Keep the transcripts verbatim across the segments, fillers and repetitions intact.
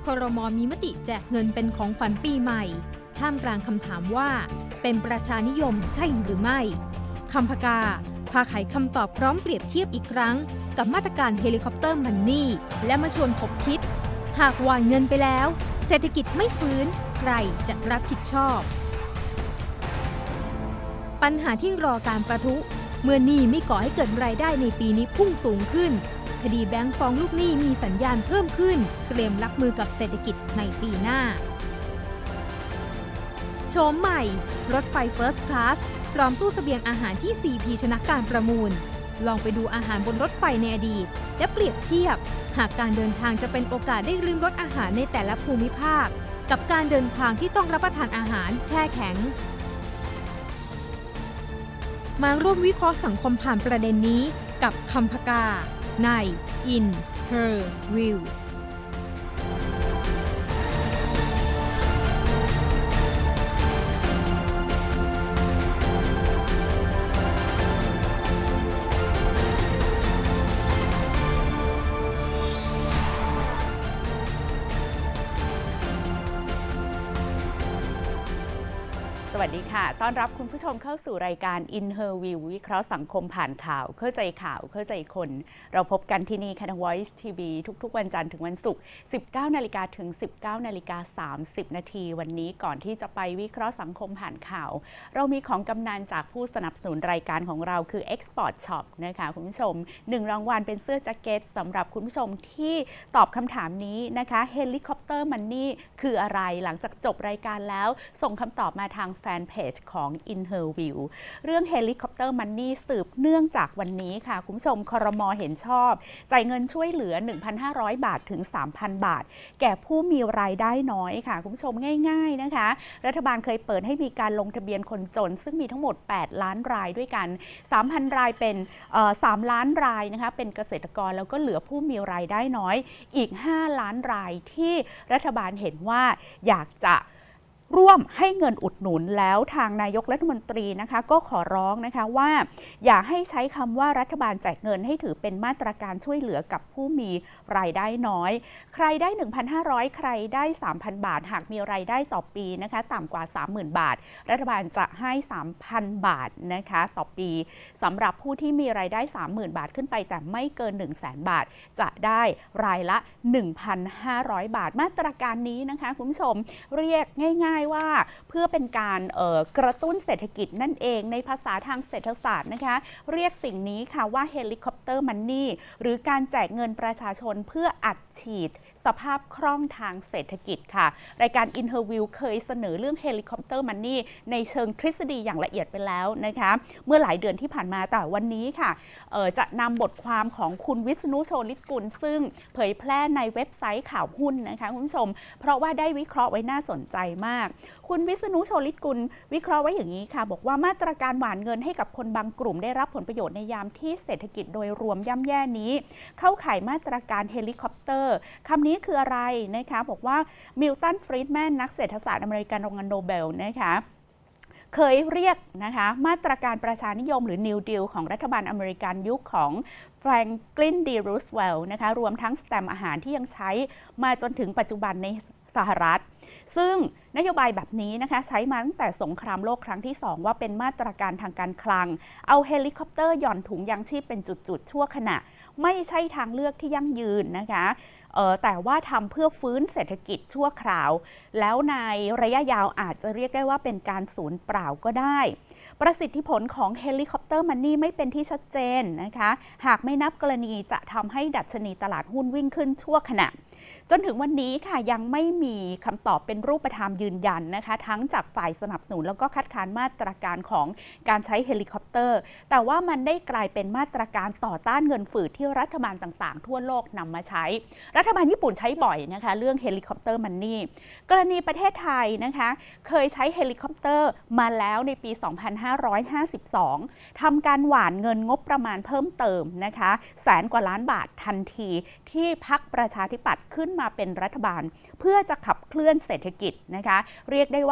ครม.มีมติแจกเงินเป็นของขวัญปีใหม่ท่ามกลางคำถามว่าเป็นประชานิยมใช่หรือไม่คำพกาพาไขคำตอบพร้อมเปรียบเทียบอีกครั้งกับมาตรการเฮลิคอปเตอร์มันนี่และมาชวนคบคิดหากหว่านเงินไปแล้วเศรษฐกิจไม่ฟื้นใครจะรับผิดชอบปัญหาที่รอการประทุเมื่อหนี้ไม่ก่อให้เกิดรายได้ในปีนี้พุ่งสูงขึ้นคดีแบงก์ฟ้องลูกหนี้มีสัญญาณเพิ่มขึ้นเตรียมรับมือกับเศรษฐกิจในปีหน้าโฉมใหม่รถไฟ First Class พร้อมตู้เสบียงอาหารที่ ซี พี ชนะการประมูลลองไปดูอาหารบนรถไฟในอดีตและเปรียบเทียบหากการเดินทางจะเป็นโอกาสได้ริมรสอาหารในแต่ละภูมิภาคกับการเดินทางที่ต้องรับประทานอาหารแช่แข็งมาร่วมวิเคราะห์สังคมผ่านประเด็นนี้กับคำพกาใน In Her View สวัสดีค่ะต้อนรับคุณผู้ชมเข้าสู่รายการ In Her View วิเคราะห์สังคมผ่านข่าวเข้าใจข่าวเข้าใจคนเราพบกันที่นี่ค่ะ Voice ที วี ทุกๆวันจันทร์ถึงวันศุกร์ สิบเก้านาฬิกา ถึง สิบเก้านาฬิกาสามสิบนาทีวันนี้ก่อนที่จะไปวิเคราะห์สังคมผ่านข่าวเรามีของกำนันจากผู้สนับสนุนรายการของเราคือ Export Shop นะคะคุณผู้ชมหนึ่งรางวัลเป็นเสื้อแจ็คเก็ตสำหรับคุณผู้ชมที่ตอบคำถามนี้นะคะ Helicopter Money คืออะไรหลังจากจบรายการแล้วส่งคำตอบมาทางแฟนเพจของ In Her View เรื่อง Helicopter Money สืบเนื่องจากวันนี้ค่ะคุณผู้ชมครม.เห็นชอบจ่ายเงินช่วยเหลือ หนึ่งพันห้าร้อย บาทถึง สามพัน บาทแก่ผู้มีรายได้น้อยค่ะคุณผู้ชมง่ายๆนะคะรัฐบาลเคยเปิดให้มีการลงทะเบียนคนจนซึ่งมีทั้งหมดแปดล้านรายด้วยกัน สามพัน รายเป็นเอ่อสามล้านรายนะคะเป็นเกษตรกรแล้วก็เหลือผู้มีรายได้น้อยอีกห้าล้านรายที่รัฐบาลเห็นว่าอยากจะร่วมให้เงินอุดหนุนแล้วทางนายกรัฐมนตรีนะคะก็ขอร้องนะคะว่าอย่าให้ใช้คำว่ารัฐบาลแจกเงินให้ถือเป็นมาตรการช่วยเหลือกับผู้มีรายได้น้อยใครได้ หนึ่งพันห้าร้อย ใครได้ สามพัน บาทหากมีรายได้ต่อปีนะคะต่ำกว่า สามหมื่น บาทรัฐบาลจะให้ สามพัน บาทนะคะต่อปีสำหรับผู้ที่มีรายได้ สามหมื่น บาทขึ้นไปแต่ไม่เกิน หนึ่งแสน บาทจะได้รายละ หนึ่งพันห้าร้อย บาทมาตรการนี้นะคะคุณผู้ชมเรียกง่ายว่าเพื่อเป็นการกระตุ้นเศรษฐกิจนั่นเองในภาษาทางเศรษฐศาสตร์นะคะเรียกสิ่งนี้ค่ะว่า Helicopter Money หรือการแจกเงินประชาชนเพื่ออัดฉีดสภาพคล่องทางเศรษฐกิจค่ะรายการ In Her View เคยเสนอเรื่อง Helicopter Money ในเชิงทฤษฎีอย่างละเอียดไปแล้วนะคะเมื่อหลายเดือนที่ผ่านมาแต่วันนี้ค่ะจะนำบทความของคุณวิษณุ โชลิตกุลซึ่งเผยแพร่ในเว็บไซต์ข่าวหุ้นนะคะคุณผู้ชมเพราะว่าได้วิเคราะห์ไว้น่าสนใจมากคุณวิษณุ โชลิตกุลวิเคราะห์ไว้อย่างนี้ค่ะบอกว่ามาตรการหว่านเงินให้กับคนบางกลุ่มได้รับผลประโยชน์ในยามที่เศรษฐกิจโดยรวมย่ำแย่นี้เข้าข่ายมาตรการเฮลิคอปเตอร์คำนี้คืออะไรนะคะบอกว่ามิลตัน ฟรีดแมนนักเศรษฐศาสตร์อเมริกันรางวัลโนเบลนะคะเคยเรียกนะคะมาตรการประชานิยมหรือ New Deal ของรัฐบาลอเมริกันยุคของแฟรงคลิน ดี รูสเวลต์นะคะรวมทั้งสแตมป์อาหารที่ยังใช้มาจนถึงปัจจุบันในสหรัฐซึ่งนโยบายแบบนี้นะคะใช้มาตั้งแต่สงครามโลกครั้งที่สองว่าเป็นมาตรการทางการคลังเอาเฮลิคอปเตอร์หย่อนถุงยางชีพเป็นจุดๆชั่วขณะไม่ใช่ทางเลือกที่ยั่งยืนนะคะแต่ว่าทำเพื่อฟื้นเศรษฐกิจชั่วคราวแล้วในระยะยาวอาจจะเรียกได้ว่าเป็นการสูญเปล่าก็ได้ประสิทธิผลของเฮลิคอปเตอร์มันนี่ไม่เป็นที่ชัดเจนนะคะหากไม่นับกรณีจะทำให้ดัชนีตลาดหุ้นวิ่งขึ้นชั่วขณะจนถึงวันนี้ค่ะยังไม่มีคำตอบเป็นรูปธรรมยืนยันนะคะทั้งจากฝ่ายสนับสนุนแล้วก็คัดค้านมาตรการของการใช้เฮลิคอปเตอร์แต่ว่ามันได้กลายเป็นมาตรการต่อต้านเงินฝืดที่รัฐบาลต่างๆทั่วโลกนำมาใช้รัฐบาลญี่ปุ่นใช้บ่อยนะคะเรื่องเฮลิคอปเตอร์มันนี่กรณีประเทศไทยนะคะเคยใช้เฮลิคอปเตอร์มาแล้วในปี สองพันห้าร้อยห้าสิบสอง ทำการหว่านเงินงบประมาณเพิ่มเติมนะคะแสนกว่าล้านบาททันทีที่พรรคประชาธิปัตย์ขึ้นมาเป็นรัฐบาลเพื่อจะขับเคลื่อนเศรษฐกิจนะคะเรียกได้ว่า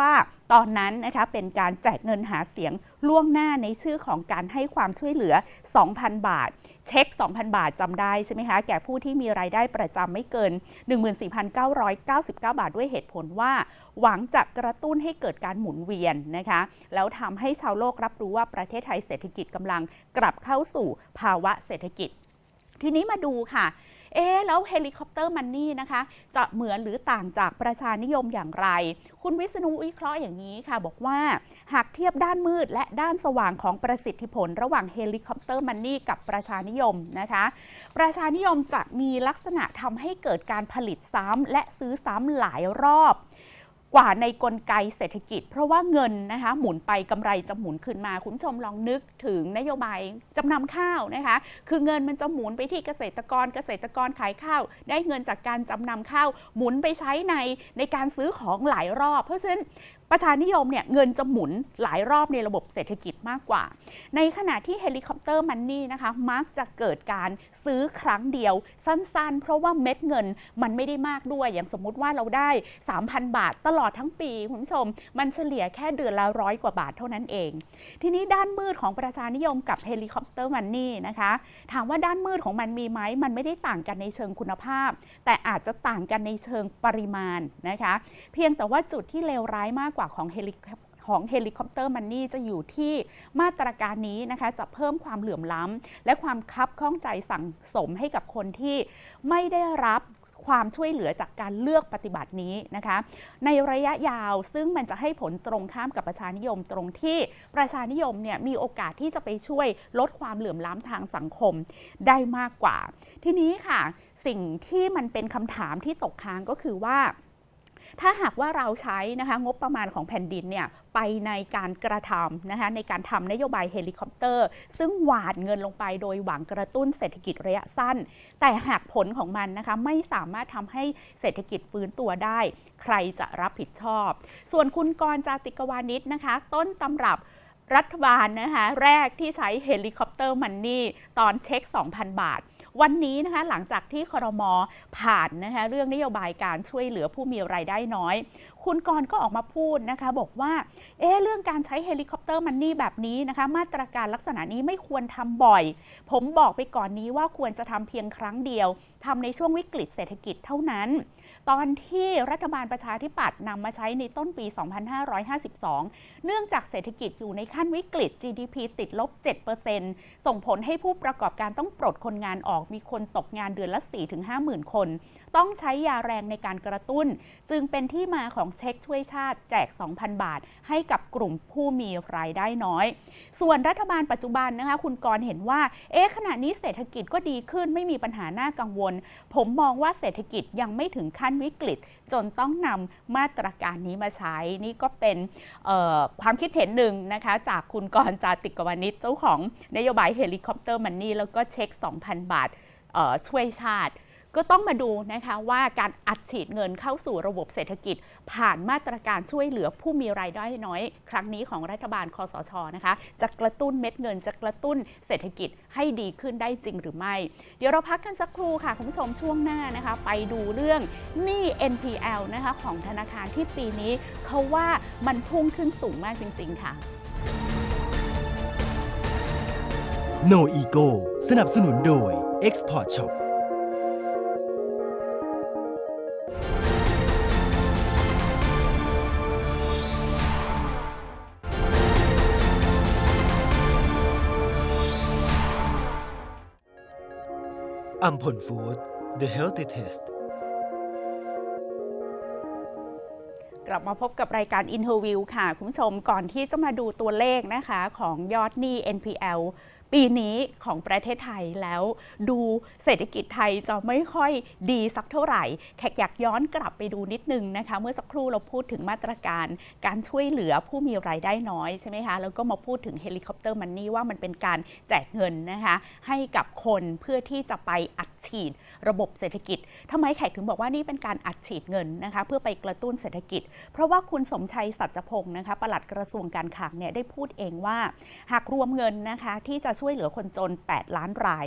ตอนนั้นนะคะเป็นการแจกเงินหาเสียงล่วงหน้าในชื่อของการให้ความช่วยเหลือ สองพัน บาทเช็ค สองพัน บาทจำได้ใช่ไหมคะแก่ผู้ที่มีรายได้ประจำไม่เกิน หนึ่งหมื่นสี่พันเก้าร้อยเก้าสิบเก้า บาทด้วยเหตุผลว่าหวังจะกระตุ้นให้เกิดการหมุนเวียนนะคะแล้วทำให้ชาวโลกรับรู้ว่าประเทศไทยเศรษฐกิจกำลังกลับเข้าสู่ภาวะเศรษฐกิจทีนี้มาดูค่ะเอ๊แล้วเฮลิคอปเตอร์มันนี่นะคะจะเหมือนหรือต่างจากประชานิยมอย่างไรคุณวิษณุวิเคราะห์อย่างนี้ค่ะบอกว่าหากเทียบด้านมืดและด้านสว่างของประสิทธิผลระหว่างเฮลิคอปเตอร์มันนี่กับประชานิยมนะคะประชานิยมจะมีลักษณะทำให้เกิดการผลิตซ้ำและซื้อซ้ำหลายรอบกว่าในกลไกเศรษฐกิจเพราะว่าเงินนะคะหมุนไปกำไรจะหมุนคืนมาคุณผู้ชมลองนึกถึงนโยบายจำนำข้าวนะคะคือเงินมันจะหมุนไปที่เกษตรกรเกษตรกรขายข้าวได้เงินจากการจำนำข้าวหมุนไปใช้ในในการซื้อของหลายรอบเพราะฉะนั้นประชานิยมเนี่ยเงินจะหมุนหลายรอบในระบบเศรษฐกิจมากกว่าในขณะที่เฮลิคอปเตอร์มันนี่นะคะมักจะเกิดการซื้อครั้งเดียวสั้นๆเพราะว่าเม็ดเงินมันไม่ได้มากด้วยอย่างสมมุติว่าเราได้ สามพัน บาทตลอดทั้งปีคุณผู้ชมมันเฉลี่ยแค่เดือนละร้อยกว่าบาทเท่านั้นเองทีนี้ด้านมืดของประชานิยมกับเฮลิคอปเตอร์มันนี่นะคะถามว่าด้านมืดของมันมีไหมมันไม่ได้ต่างกันในเชิงคุณภาพแต่อาจจะต่างกันในเชิงปริมาณนะคะเพียงแต่ว่าจุดที่เลวร้ายมากกว่าของเฮลิของเฮลิคอปเตอร์มันนี่จะอยู่ที่มาตรการนี้นะคะจะเพิ่มความเหลื่อมล้ำและความคับข้องใจสั่งสมให้กับคนที่ไม่ได้รับความช่วยเหลือจากการเลือกปฏิบัตินี้นะคะในระยะยาวซึ่งมันจะให้ผลตรงข้ามกับประชานิยมตรงที่ประชานิยมเนี่ยมีโอกาสที่จะไปช่วยลดความเหลื่อมล้ำทางสังคมได้มากกว่าทีนี้ค่ะสิ่งที่มันเป็นคำถามที่ตกค้างก็คือว่าถ้าหากว่าเราใช้นะคะงบประมาณของแผ่นดินเนี่ยไปในการกระทำนะคะในการทำนโยบายเฮลิคอปเตอร์ซึ่งหวานเงินลงไปโดยหวังกระตุ้นเศรษฐกิจระยะสั้นแต่หากผลของมันนะคะไม่สามารถทำให้เศรษฐกิจฟื้นตัวได้ใครจะรับผิดชอบส่วนคุณกรณ์ จาติกวานิชนะคะต้นตำรับรัฐบาลนะคะแรกที่ใช้เฮลิคอปเตอร์มันนี่ตอนเช็ค สองพัน บาทวันนี้นะคะหลังจากที่ครม.ผ่านนะคะเรื่องนโยบายการช่วยเหลือผู้มีรายได้น้อยคุณกรณ์ก็ออกมาพูดนะคะบอกว่าเอ๊ะเรื่องการใช้เฮลิคอปเตอร์มันนี่แบบนี้นะคะมาตรการลักษณะนี้ไม่ควรทำบ่อยผมบอกไปก่อนนี้ว่าควรจะทำเพียงครั้งเดียวทำในช่วงวิกฤตเศรษฐกิจเท่านั้นตอนที่รัฐบาลประชาธิปัตย์นำมาใช้ในต้นปี สองพันห้าร้อยห้าสิบสอง เนื่องจากเศรษฐกิจอยู่ในขั้นวิกฤต จี ดี พี ติดลบ เจ็ดเปอร์เซ็นต์ ส่งผลให้ผู้ประกอบการต้องปลดคนงานออกมีคนตกงานเดือนละ สี่ถึงห้าหมื่น คนต้องใช้ยาแรงในการกระตุ้นจึงเป็นที่มาของเช็คช่วยชาติแจก สองพัน บาทให้กับกลุ่มผู้มีรายได้น้อยส่วนรัฐบาลปัจจุบันนะคะคุณกรณ์เห็นว่าเอ๊ะขณะนี้เศรษฐกิจก็ดีขึ้นไม่มีปัญหาน่ากังวลผมมองว่าเศรษฐกิจยังไม่ถึงขั้นวิกฤตจนต้องนำมาตรการนี้มาใช้นี่ก็เป็นความคิดเห็นหนึ่งนะคะจากคุณกรณ์ จาติกวานิชเจ้าของนโยบายเฮลิคอปเตอร์มันนี่แล้วก็เช็ค สองพัน บาทช่วยชาติก็ต้องมาดูนะคะว่าการอัดฉีดเงินเข้าสู่ระบบเศรษฐกิจผ่านมาตรการช่วยเหลือผู้มีรายได้น้อยครั้งนี้ของรัฐบาลคสช.นะคะจะกระตุ้นเม็ดเงินจะกระตุ้นเศรษฐกิจให้ดีขึ้นได้จริงหรือไม่เดี๋ยวเราพักกันสักครู่ค่ะคุณผู้ชมช่วงหน้านะคะไปดูเรื่องหนี้ เอ็น พี แอล นะคะของธนาคารที่ปีนี้เขาว่ามันพุ่งขึ้นสูงมากจริงๆค่ะ No Ego สนับสนุนโดย Export Shopอัมพลฟู้ด The Healthy Taste กลับมาพบกับรายการ Interview ค่ะคุณผู้ชมก่อนที่จะมาดูตัวเลขนะคะของยอดหนี้ เอ็น พี แอล ปีนี้ของประเทศไทยแล้วดูเศรษฐกิจไทยจะไม่ค่อยดีสักเท่าไหร่แขกอยากย้อนกลับไปดูนิดนึงนะคะเมื่อสักครู่เราพูดถึงมาตรการการช่วยเหลือผู้มีรายได้น้อยใช่ไหมคะแล้วก็มาพูดถึงเฮลิคอปเตอร์มันนี่ว่ามันเป็นการแจกเงินนะคะให้กับคนเพื่อที่จะไปอัดฉีดระบบเศรษฐกิจทำไมแขกถึงบอกว่านี่เป็นการอัดฉีดเงินนะคะเพื่อไปกระตุ้นเศรษฐกิจเพราะว่าคุณสมชัยสัจพงศ์นะคะปลัดกระทรวงการคลังเนี่ยได้พูดเองว่าหากรวมเงินนะคะที่จะช่วยเหลือคนจนแปดล้านราย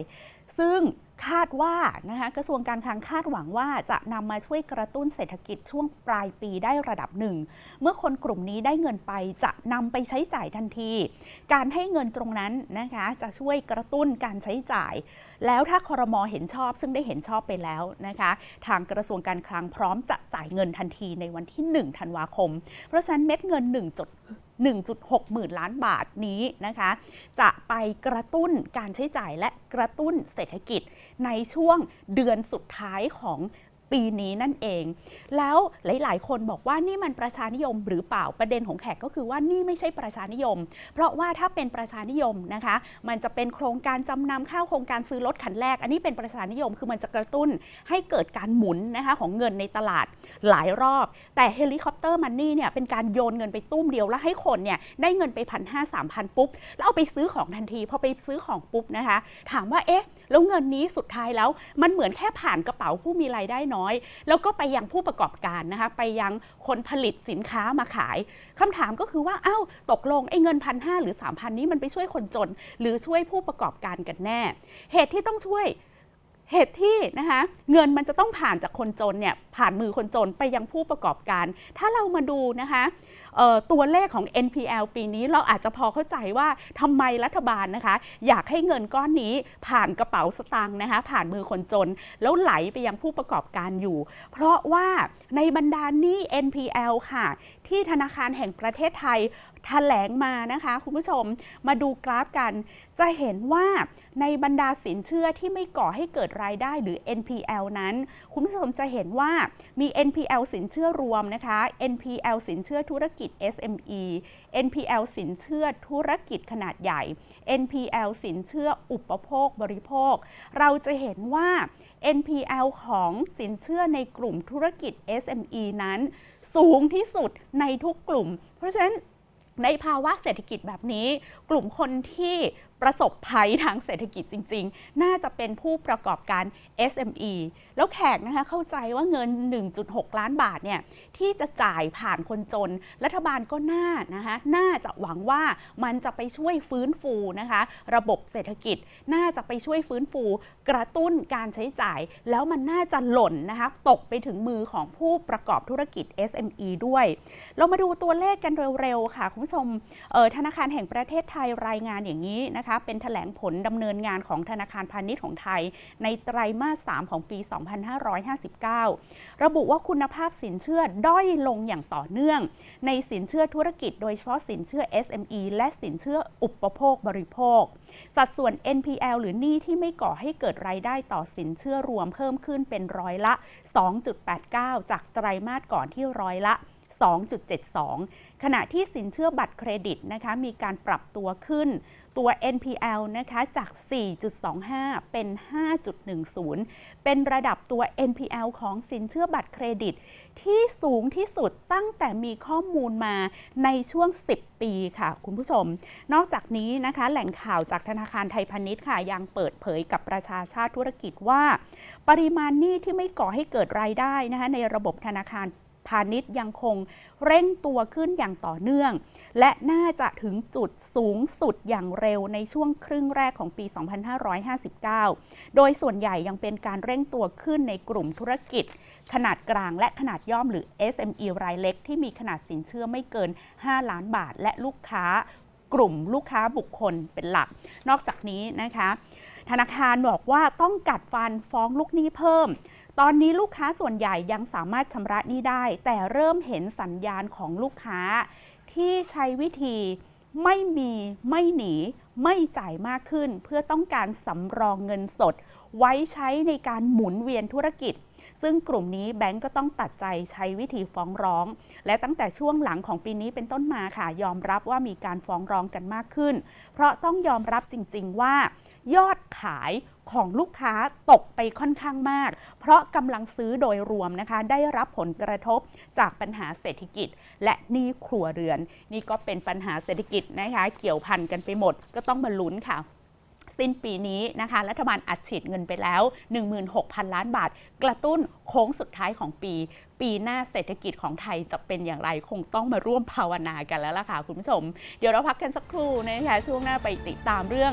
ซึ่งคาดว่านะคะกระทรวงการคลังคาดหวังว่าจะนำมาช่วยกระตุ้นเศรษฐกิจช่วงปลายปีได้ระดับหนึ่งเมื่อคนกลุ่มนี้ได้เงินไปจะนำไปใช้จ่ายทันทีการให้เงินตรงนั้นนะคะจะช่วยกระตุ้นการใช้จ่ายแล้วถ้าครม.เห็นชอบซึ่งได้เห็นชอบไปแล้วนะคะทางกระทรวงการคลังพร้อมจะจ่ายเงินทันทีในวันที่หนึ่งธันวาคมเพราะฉะนั้นเม็ดเงินหนึ่งจุดหนึ่งจุดหก หมื่นล้านบาทนี้นะคะจะไปกระตุ้นการใช้จ่ายและกระตุ้นเศรษฐกิจในช่วงเดือนสุดท้ายของปีนี้นั่นเองแล้วหลายๆคนบอกว่านี่มันประชานิยมหรือเปล่าประเด็นของแขกก็คือว่านี่ไม่ใช่ประชานิยมเพราะว่าถ้าเป็นประชานิยมนะคะมันจะเป็นโครงการจำนำข้าวโครงการซื้อรถคันแรกอันนี้เป็นประชานิยมคือมันจะกระตุ้นให้เกิดการหมุนนะคะของเงินในตลาดหลายรอบแต่เฮลิคอปเตอร์มันนี่เนี่ยเป็นการโยนเงินไปตุ้มเดียวแล้วให้คนเนี่ยได้เงินไปพันห้าสามพันปุ๊บแล้วเอาไปซื้อของทันทีพอไปซื้อของปุ๊บนะคะถามว่าเอ๊ะแล้วเงินนี้สุดท้ายแล้วมันเหมือนแค่ผ่านกระเป๋าผู้มีรายได้น้อยแล้วก็ไปยังผู้ประกอบการนะคะไปยังคนผลิตสินค้ามาขายคำถามก็คือว่าอ้าวตกลงไอ้เงินพันห้าหรือสามพันนี้มันไปช่วยคนจนหรือช่วยผู้ประกอบการกันแน่เหตุที่ต้องช่วยเหตุที่นะคะเงินมันจะต้องผ่านจากคนจนเนี่ยผ่านมือคนจนไปยังผู้ประกอบการถ้าเรามาดูนะคะตัวเลขของ เอ็น พี แอล ปีนี้เราอาจจะพอเข้าใจว่าทำไมรัฐบาลนะคะอยากให้เงินก้อนนี้ผ่านกระเป๋าสตางค์นะคะผ่านมือคนจนแล้วไหลไปยังผู้ประกอบการอยู่เพราะว่าในบรรดาหนี้ เอ็น พี แอล ค่ะที่ธนาคารแห่งประเทศไทยแถลงมานะคะคุณผู้ชมมาดูกราฟกันจะเห็นว่าในบรรดาสินเชื่อที่ไม่ก่อให้เกิดรายได้หรือ เอ็น พี แอล นั้นคุณผู้ชมจะเห็นว่ามี เอ็น พี แอล สินเชื่อรวมนะคะ เอ็น พี แอล สินเชื่อธุรกิจ เอส เอ็ม อี เอ็น พี แอล สินเชื่อธุรกิจขนาดใหญ่ เอ็น พี แอล สินเชื่ออุปโภคบริโภคเราจะเห็นว่า เอ็น พี แอล ของสินเชื่อในกลุ่มธุรกิจ เอส เอ็ม อี นั้นสูงที่สุดในทุกกลุ่มเพราะฉะนั้นในภาวะเศรษฐกิจแบบนี้กลุ่มคนที่ประสบภัยทางเศรษฐกิจจริงๆน่าจะเป็นผู้ประกอบการ เอส เอ็ม อี แล้วแขกนะคะเข้าใจว่าเงิน หนึ่งจุดหก ล้านบาทเนี่ยที่จะจ่ายผ่านคนจนรัฐบาลก็น่านะคะน่าจะหวังว่ามันจะไปช่วยฟื้นฟูนะคะระบบเศรษฐกิจน่าจะไปช่วยฟื้นฟูกระตุ้นการใช้จ่ายแล้วมันน่าจะหล่นนะคะตกไปถึงมือของผู้ประกอบธุรกิจ เอส เอ็ม อี ด้วยเรามาดูตัวเลขกันเร็วๆค่ะคุณผู้ชมธนาคารแห่งประเทศไทยรายงานอย่างนี้นะคะเป็นแถลงผลดำเนินงานของธนาคารพาณิชย์ของไทยในไตรมาสสามของปี สองพันห้าร้อยห้าสิบเก้า ระบุว่าคุณภาพสินเชื่อด้อยลงอย่างต่อเนื่องในสินเชื่อธุรกิจโดยเฉพาะสินเชื่อ เอส เอ็ม อี และสินเชื่ออุปโภคบริโภคสัดส่วน เอ็น พี แอล หรือหนี้ที่ไม่ก่อให้เกิดรายได้ต่อสินเชื่อรวมเพิ่มขึ้นเป็นร้อยละ สองจุดแปดเก้า จากไตรมาสก่อนที่ร้อยละสองจุดเจ็ดสอง ขณะที่สินเชื่อบัตรเครดิตนะคะมีการปรับตัวขึ้นตัว เอ็น พี แอล นะคะจาก สี่จุดสองห้า เป็น ห้าจุดหนึ่งศูนย์ เป็นระดับตัว เอ็น พี แอล ของสินเชื่อบัตรเครดิตที่สูงที่สุดตั้งแต่มีข้อมูลมาในช่วงสิบปีค่ะคุณผู้ชมนอกจากนี้นะคะแหล่งข่าวจากธนาคารไทยพาณิชย์ค่ะยังเปิดเผยกับประชาชาติธุรกิจว่าปริมาณหนี้ที่ไม่ก่อให้เกิดรายได้นะคะในระบบธนาคารพาณิชย์ยังคงเร่งตัวขึ้นอย่างต่อเนื่องและน่าจะถึงจุดสูงสุดอย่างเร็วในช่วงครึ่งแรกของปี สองพันห้าร้อยห้าสิบเก้า โดยส่วนใหญ่ยังเป็นการเร่งตัวขึ้นในกลุ่มธุรกิจขนาดกลางและขนาดย่อมหรือ เอส เอ็ม อี รายเล็กที่มีขนาดสินเชื่อไม่เกินห้าล้านบาทและลูกค้ากลุ่มลูกค้าบุคคลเป็นหลักนอกจากนี้นะคะธนาคารบอกว่าต้องกัดฟันฟ้องลูกหนี้เพิ่มตอนนี้ลูกค้าส่วนใหญ่ยังสามารถชำระหนี้ได้แต่เริ่มเห็นสัญญาณของลูกค้าที่ใช้วิธีไม่มีไม่หนีไม่จ่ายมากขึ้นเพื่อต้องการสำรองเงินสดไว้ใช้ในการหมุนเวียนธุรกิจซึ่งกลุ่มนี้แบงก์ก็ต้องตัดใจใช้วิธีฟ้องร้องและตั้งแต่ช่วงหลังของปีนี้เป็นต้นมาค่ะยอมรับว่ามีการฟ้องร้องกันมากขึ้นเพราะต้องยอมรับจริงๆว่ายอดขายของลูกค้าตกไปค่อนข้างมากเพราะกำลังซื้อโดยรวมนะคะได้รับผลกระทบจากปัญหาเศรษฐกิจและหนี้ครัวเรือนนี่ก็เป็นปัญหาเศรษฐกิจนะคะเกี่ยวพันกันไปหมดก็ต้องมาลุ้นค่ะสิ้นปีนี้นะคะรัฐบาลอัดฉีดเงินไปแล้ว หนึ่งหมื่นหกพัน ล้านบาทกระตุ้นโค้งสุดท้ายของปีปีหน้าเศรษฐกิจของไทยจะเป็นอย่างไรคงต้องมาร่วมภาวนากันแล้วล่ะค่ะคุณผู้ชมเดี๋ยวเราพักกันสักครู่นะคะช่วงหน้าไปติดตามเรื่อง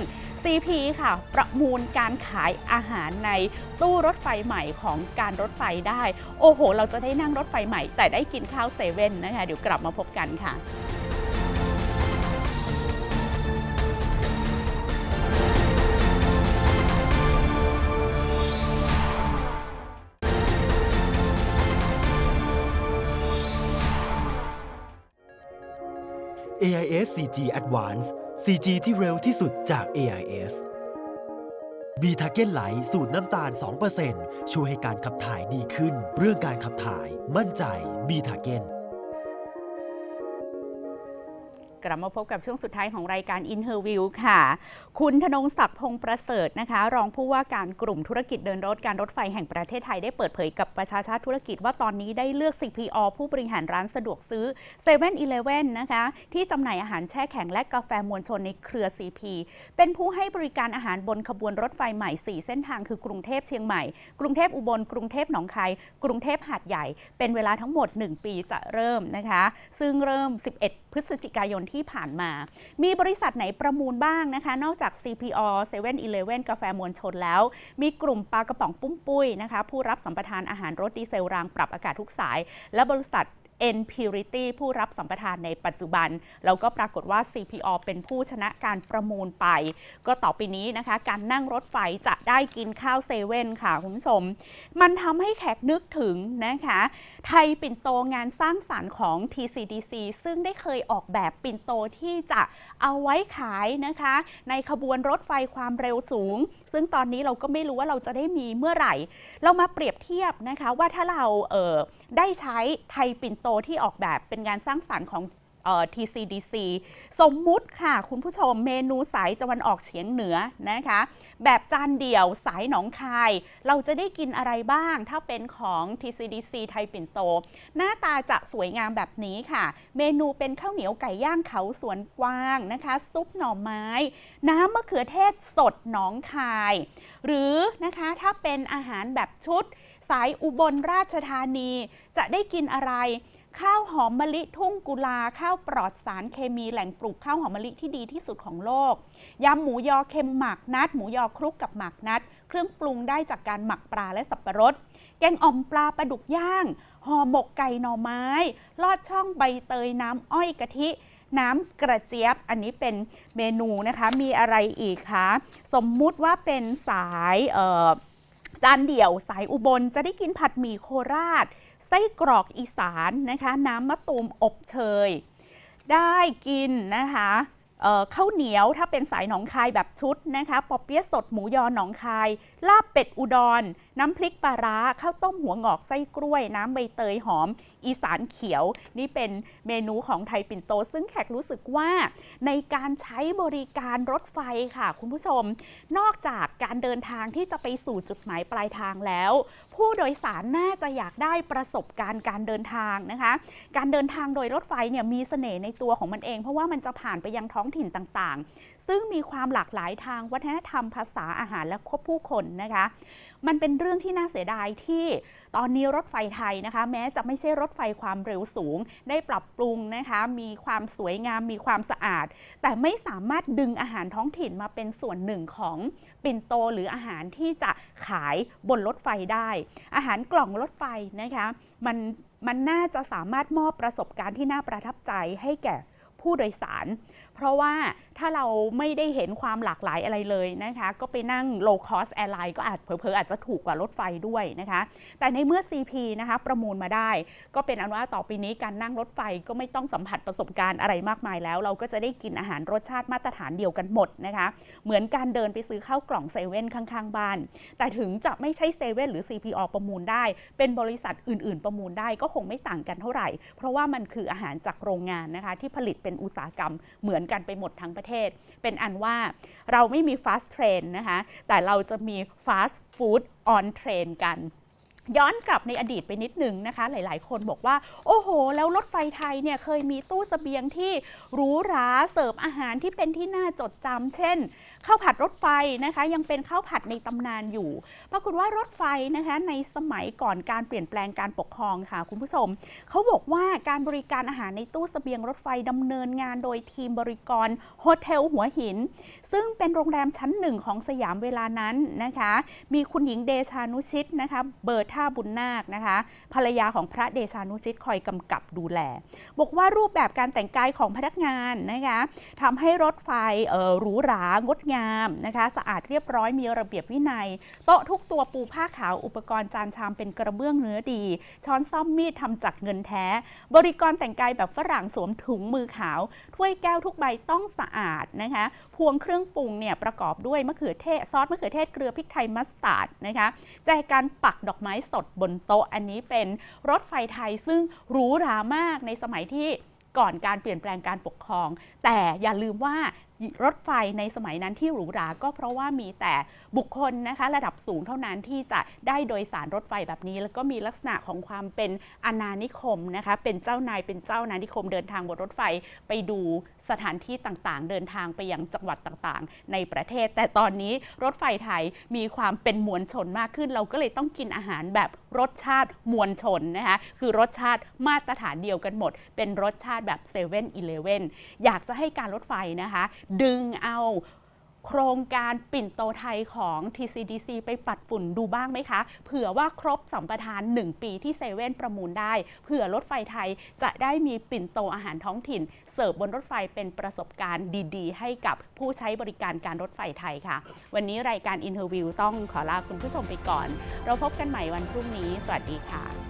ซี พี ค่ะประมูลการขายอาหารในตู้รถไฟใหม่ของการรถไฟได้โอ้โหเราจะได้นั่งรถไฟใหม่แต่ได้กินข้าวเซเว่นนะคะเดี๋ยวกลับมาพบกันค่ะเอ ไอ เอส ซี จี Advance ซี จี ที่เร็วที่สุดจาก เอ ไอ เอส บี ทาเก้น ไลท์ สูตรน้ำตาล สองเปอร์เซ็นต์ ช่วยให้การขับถ่ายดีขึ้นเรื่องการขับถ่ายมั่นใจ บี ทาเก้นกลับมาพบกับช่วงสุดท้ายของรายการ Interview ค่ะคุณธนงศักดิ์พงษ์ประเสริฐนะคะรองผู้ว่าการกลุ่มธุรกิจเดินรถการรถไฟแห่งประเทศไทยได้เปิดเผยกับประชาชาติธุรกิจว่าตอนนี้ได้เลือก ซี พี อ ผู้บริหารร้านสะดวกซื้อ เซเว่น อีเลฟเว่น นะคะที่จำหน่ายอาหารแช่แข็งและกาแฟมวลชนในเครือ ซี พี เป็นผู้ให้บริการอาหารบนขบวนรถไฟใหม่สี่เส้นทางคือกรุงเทพเชียงใหม่กรุงเทพอุบลกรุงเทพหนองคายกรุงเทพหาดใหญ่เป็นเวลาทั้งหมดหนึ่งปีจะเริ่มนะคะซึ่งเริ่มสิบเอ็ดพฤศจิกายนที่ผ่านมามีบริษัทไหนประมูลบ้างนะคะนอกจาก ซี พี อ เซเว่น อีเลฟเว่น กาแฟมวลชนแล้วมีกลุ่มปลากระป๋องปุ้มปุ้ยนะคะผู้รับสัมปทานอาหารรถดีเซลรางปรับอากาศทุกสายและบริษัทN-Purity ผู้รับสัมปทานในปัจจุบันแล้วก็ปรากฏว่า ซี พี อ เป็นผู้ชนะการประมูลไปก็ต่อไปนี้นะคะการนั่งรถไฟจะได้กินข้าวเซเว่นค่ะคุณผู้ชมมันทำให้แขกนึกถึงนะคะไทยปิ่นโตงานสร้างสรรค์ของ ที ซี ดี ซี ซึ่งได้เคยออกแบบปิ่นโตที่จะเอาไว้ขายนะคะในขบวนรถไฟความเร็วสูงซึ่งตอนนี้เราก็ไม่รู้ว่าเราจะได้มีเมื่อไหร่เรามาเปรียบเทียบนะคะว่าถ้าเราเอ่อได้ใช้ไทยปิ่นโตที่ออกแบบเป็นงานสร้างสรรค์ของที ซี ดี ซี สมมุติค่ะคุณผู้ชมเมนูสายตะวันออกเฉียงเหนือนะคะแบบจานเดี่ยวสายหนองคายเราจะได้กินอะไรบ้างถ้าเป็นของ ที ซี ดี ซี ไทยปิ่นโตหน้าตาจะสวยงามแบบนี้ค่ะเมนูเป็นข้าวเหนียวไก่ย่างเขาสวนกวางนะคะซุปหน่อไม้น้ำมะเขือเทศสดหนองคายหรือนะคะถ้าเป็นอาหารแบบชุดสายอุบลราชธานีจะได้กินอะไรข้าวหอมมะลิทุ่งกุลาข้าวปลอดสารเคมีแหล่งปลูกข้าวหอมมะลิที่ดีที่สุดของโลกยำหมูยอเค็มหมักนัดหมูยอคลุกกับหมักนัดเครื่องปรุงได้จากการหมักปลาและสับปะรดแกงอ่อมปลาปลาดุกย่างห่อหมกไก่หน่อไม้ลอดช่องใบเตยน้ำอ้อยกะทิน้ำกระเจี๊ยบอันนี้เป็นเมนูนะคะมีอะไรอีกคะสมมุติว่าเป็นสายเอ่อจานเดี่ยวสายอุบลจะได้กินผัดหมี่โคราชไส้กรอกอีสานนะคะน้ำมะตูมอบเชยได้กินนะคะข้าวเหนียวถ้าเป็นสายหนองคายแบบชุดนะคะปอเปี๊ยะสดหมูยอหนองคายลาบเป็ดอุดรน้ำพริกปลาร้าข้าวต้มหัวงอกไส้กล้วยน้ำใบเตยหอมอีสานเขียวนี่เป็นเมนูของไทยปิ่นโตซึ่งแขกรู้สึกว่าในการใช้บริการรถไฟค่ะคุณผู้ชมนอกจากการเดินทางที่จะไปสู่จุดหมายปลายทางแล้วผู้โดยสารน่าจะอยากได้ประสบการณ์การเดินทางนะคะการเดินทางโดยรถไฟเนี่ยมีเสน่ห์ในตัวของมันเองเพราะว่ามันจะผ่านไปยังท้องถิ่นต่างๆซึ่งมีความหลากหลายทางวัฒนธรรมภาษาอาหารและควบผู้คนนะคะมันเป็นเรื่องที่น่าเสียดายที่ตอนนี้รถไฟไทยนะคะแม้จะไม่ใช่รถไฟความเร็วสูงได้ปรับปรุงนะคะมีความสวยงามมีความสะอาดแต่ไม่สามารถดึงอาหารท้องถิ่นมาเป็นส่วนหนึ่งของปิ่นโตหรืออาหารที่จะขายบนรถไฟได้อาหารกล่องรถไฟนะคะมันมันน่าจะสามารถมอบประสบการณ์ที่น่าประทับใจให้แก่ผู้โดยสารเพราะว่าถ้าเราไม่ได้เห็นความหลากหลายอะไรเลยนะคะก็ไปนั่ง low cost airline ก็อาจเผลอๆอาจจะถูกกว่ารถไฟด้วยนะคะแต่ในเมื่อ ซี พี นะคะประมูลมาได้ก็เป็นอันว่าต่อไปนี้การนั่งรถไฟก็ไม่ต้องสัมผัสประสบการณ์อะไรมากมายแล้วเราก็จะได้กินอาหารรสชาติมาตรฐานเดียวกันหมดนะคะเหมือนการเดินไปซื้อข้าวกล่องเซเว่นข้างๆบ้านแต่ถึงจะไม่ใช่เซเว่นหรือ ซี พี อ ประมูลได้เป็นบริษัทอื่นๆประมูลได้ก็คงไม่ต่างกันเท่าไหร่เพราะว่ามันคืออาหารจากโรงงานนะคะที่ผลิตเป็นอุตสาหกรรมเหมือนกันไปหมดทั้งประเทศเป็นอันว่าเราไม่มี fast train นะคะแต่เราจะมี fast food on train กันย้อนกลับในอดีตไปนิดหนึ่งนะคะหลายๆคนบอกว่าโอ้โหแล้วรถไฟไทยเนี่ยเคยมีตู้เสบียงที่หรูหราเสิร์ฟอาหารที่เป็นที่น่าจดจำเช่นข้าวผัดรถไฟนะคะยังเป็นข้าวผัดในตำนานอยู่ปรากฏว่ารถไฟนะคะในสมัยก่อนการเปลี่ยนแปลงการปกครองค่ะคุณผู้ชมเขาบอกว่าการบริการอาหารในตู้เสบียงรถไฟดำเนินงานโดยทีมบริกรโฮเทลหัวหินซึ่งเป็นโรงแรมชั้นหนึ่งของสยามเวลานั้นนะคะมีคุณหญิงเดชานุชิตนะคะเบิร์ท่าบุญนาคนะคะภรรยาของพระเดชานุชิตคอยกำกับดูแลบอกว่ารูปแบบการแต่งกายของพนักงานนะคะทำให้รถไฟเอ่อหรูหรางดงามนะคะสะอาดเรียบร้อยมีระเบียบวินัยโต๊ะทุกตัวปูผ้าขาวอุปกรณ์จานชามเป็นกระเบื้องเนื้อดีช้อนซ่อมมีดทำจากเงินแท้บริกรแต่งกายแบบฝรั่งสวมถุงมือขาวถ้วยแก้วทุกใบต้องสะอาดนะคะพวงเครื่องปรุงเนี่ยประกอบด้วยมะเขือเทศซอสมะเขือเทศเกลือพริกไทยมัสตาร์ดนะคะแจกันปักดอกไม้สดบนโต๊ะอันนี้เป็นรถไฟไทยซึ่งหรูหรามากในสมัยที่ก่อนการเปลี่ยนแปลงการปกครองแต่อย่าลืมว่ารถไฟในสมัยนั้นที่หรูหราก็เพราะว่ามีแต่บุคคลนะคะระดับสูงเท่านั้นที่จะได้โดยสารรถไฟแบบนี้แล้วก็มีลักษณะของความเป็นอาณานิคมนะคะเป็นเจ้านายเป็นเจ้าอาณานิคมเดินทางบนรถไฟไปดูสถานที่ต่างๆเดินทางไปยังจังหวัดต่างๆในประเทศแต่ตอนนี้รถไฟไทยมีความเป็นมวลชนมากขึ้นเราก็เลยต้องกินอาหารแบบรสชาติมวลชนนะคะคือรสชาติมาตรฐานเดียวกันหมดเป็นรสชาติแบบเซเว่นอีเลฟเว่นอยากจะให้การรถไฟนะคะดึงเอาโครงการปิ่นโตไทยของ ที ซี ดี ซี ไปปัดฝุ่นดูบ้างไหมคะเผื่อว่าครบสัมปทานหนึ่งปีที่เซเว่นประมูลได้เผื่อรถไฟไทยจะได้มีปิ่นโตอาหารท้องถิ่นเสิร์ฟบนรถไฟเป็นประสบการณ์ดีๆให้กับผู้ใช้บริการการรถไฟไทยค่ะวันนี้รายการ Interview ต้องขอลาคุณผู้ชมไปก่อนเราพบกันใหม่วันพรุ่งนี้สวัสดีค่ะ